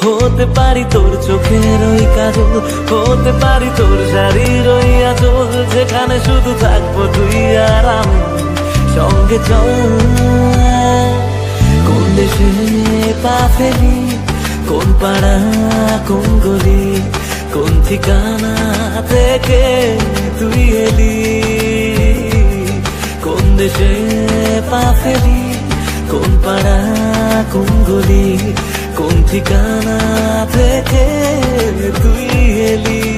হতে পারি তোর চোখের ওই কাজল, হতে পারি তোর শাড়ির ওই আঁচল, যেখানে শুধু থাকবো তুই আর আমি সঙ্গে। চল কোন দেশে পা ফেলি, কোন পাড়া কোন গলি, কোন ঠিকানা থেকে তুই এলি। কোন দেশে পা ফেলি, কোন পাড়া কোন গলি, কোন ঠিকানা থেকে তুই এলি।